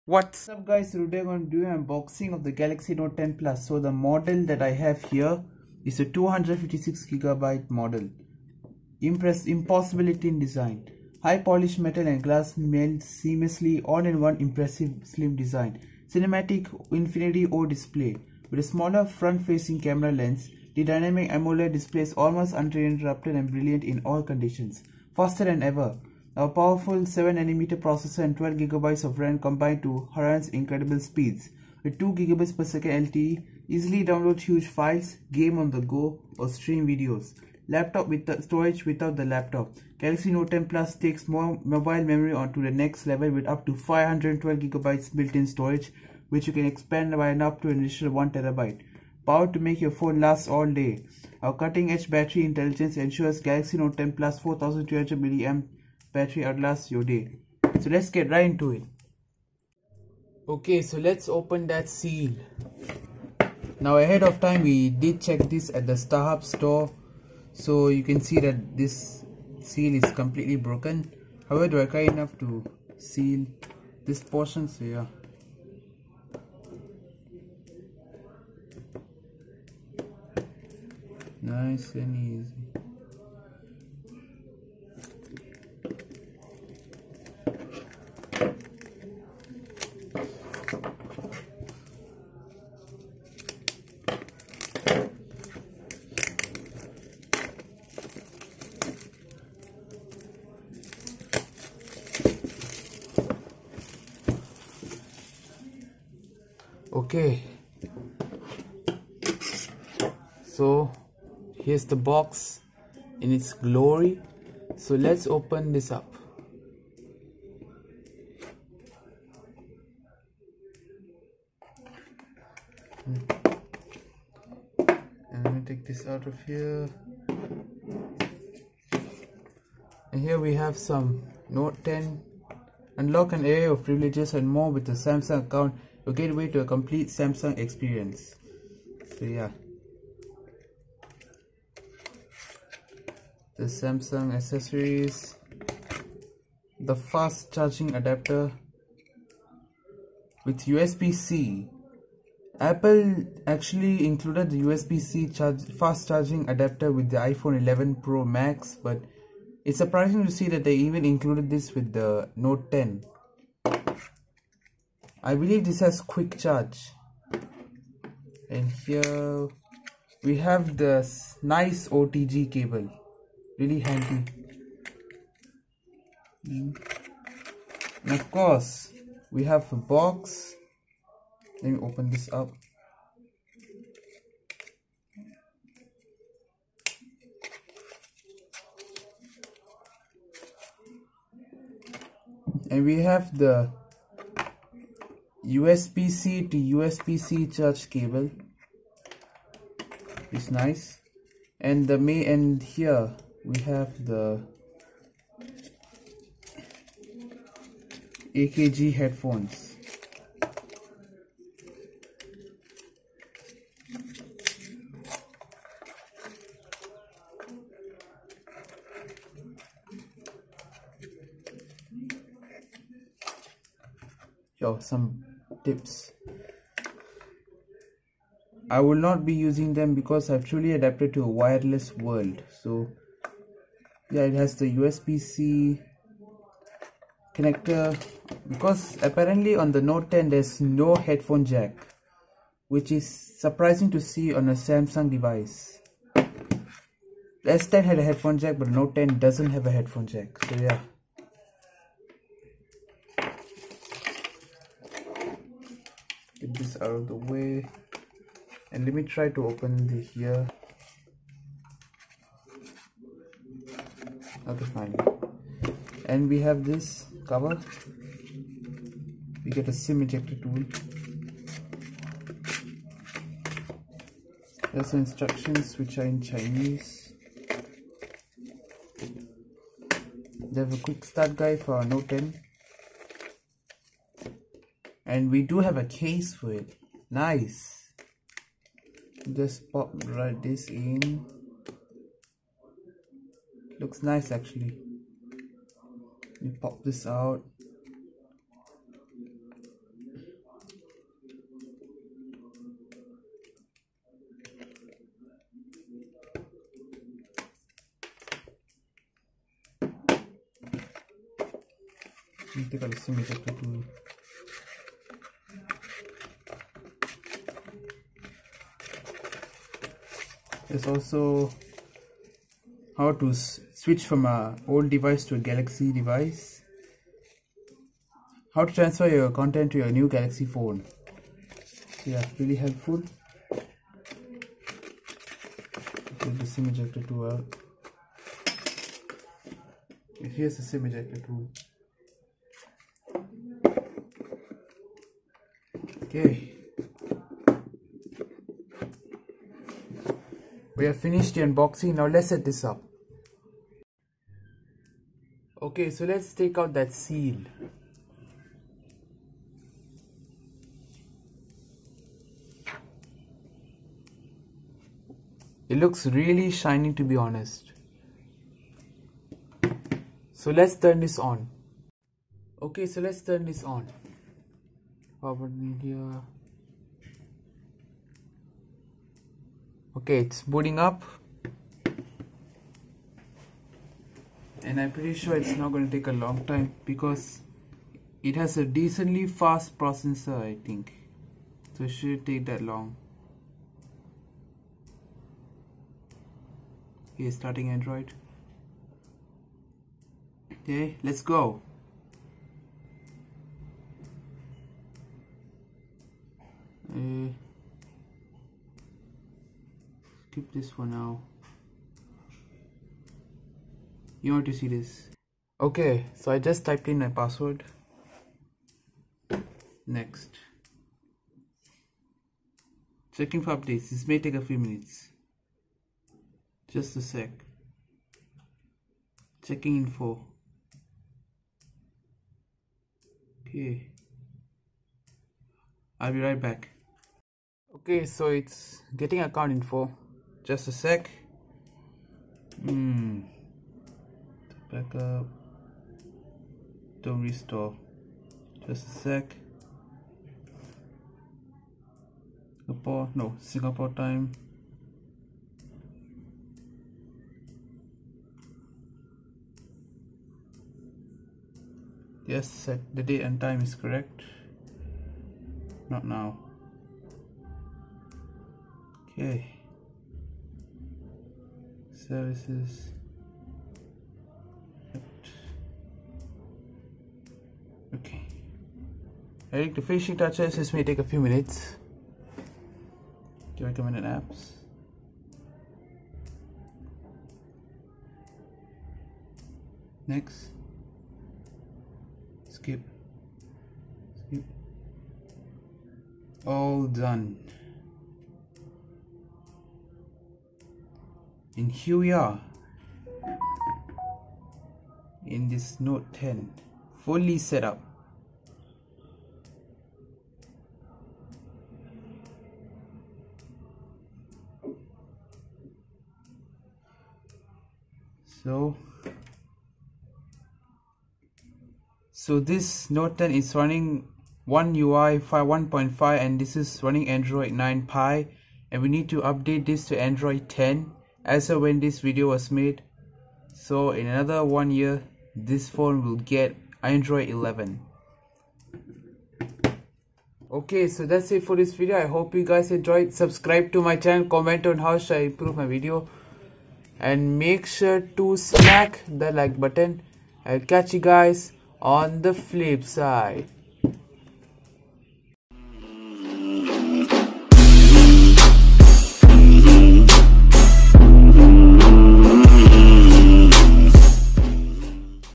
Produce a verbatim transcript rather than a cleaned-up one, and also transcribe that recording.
What's up guys, today I'm going to do an unboxing of the Galaxy Note ten Plus. So the model that I have here is a two hundred fifty-six gigabyte model. Impress impossibility in design. High polished metal and glass meld seamlessly all in one impressive slim design. Cinematic Infinity O display. With a smaller front facing camera lens, the dynamic AMOLED display is almost uninterrupted and brilliant in all conditions. Faster than ever. Our powerful seven nanometer processor and twelve gigabytes of RAM combine to harness incredible speeds. With two gigabits per second L T E, easily download huge files, game on the go, or stream videos. Laptop with the storage without the laptop. Galaxy Note ten Plus takes more mobile memory onto the next level with up to five hundred twelve gigabytes built-in storage, which you can expand by an up to an additional one terabyte. Power to make your phone last all day. Our cutting-edge battery intelligence ensures Galaxy Note ten Plus four thousand two hundred milliamp battery outlasts your day. So let's get right into it. Okay, so let's open that seal. Now ahead of time we did check this at the StarHub store, so you can see that this seal is completely broken. However, we're kind enough to seal this portion, so yeah. Nice and easy. Okay, so here's the box in its glory. So let's open this up. And let me take this out of here. And here we have some Note ten. Unlock an array of privileges and more with the Samsung account. A gateway to a complete Samsung experience. So yeah, the Samsung accessories, the fast charging adapter with U S B C. Apple actually included the U S B C charge fast charging adapter with the iPhone eleven Pro Max, but it's surprising to see that they even included this with the Note ten. I believe this has quick charge. And here we have the nice O T G cable, really handy. And of course we have a box. Let me open this up. And we have the U S B C to U S B C charge cable. It's nice. And the main and here we have the A K G headphones. Yo, some tips. I will not be using them because I've truly adapted to a wireless world. So yeah, it has the U S B C connector, because apparently on the Note ten there's no headphone jack, which is surprising to see on a Samsung device. The S ten had a headphone jack, but the Note ten doesn't have a headphone jack. So yeah. Get this out of the way, and let me try to open the here. Okay, fine. And we have this cover. We get a SIM ejector tool. There's some instructions which are in Chinese. They have a quick start guide for our Note ten. And we do have a case for it. Nice. Just pop right this in. Looks nice actually. Let me pop this out. take a sim ejector tool. There's also how to switch from a old device to a Galaxy device. How to transfer your content to your new Galaxy phone. So yeah, really helpful. Take the sim ejector tool out. Here's the sim ejector tool. Okay. We have finished the unboxing. Now let's set this up. Okay, so let's take out that seal. It looks really shiny, to be honest. So let's turn this on. Okay, so let's turn this on. Power media. Okay, it's booting up. And I'm pretty sure it's not going to take a long time because it has a decently fast processor, I think. So it shouldn't take that long. Okay, starting Android. Okay, let's go. Uh, skip this for now. You want to see this? Okay, so I just typed in my password. Next. Checking for updates. This may take a few minutes. Just a sec. Checking info. Okay. I'll be right back. Okay, so it's getting account info. Just a sec. Hmm. Backup. Don't restore. Just a sec. Singapore. No, Singapore time. Yes, set the date and time is correct. Not now. Okay. Services. Okay. I think the finishing touches. This may take a few minutes. The recommended apps. Next. Skip. Skip. All done. And here we are in this Note ten, fully set up. So So this Note ten is running One U I one point five and this is running Android nine Pie, and we need to update this to Android ten as of when this video was made. So in another one year this phone will get Android eleven. Okay, so that's it for this video. I hope you guys enjoyed. Subscribe to my channel, comment on how should I improve my video, and make sure to smack the like button. I'll catch you guys on the flip side.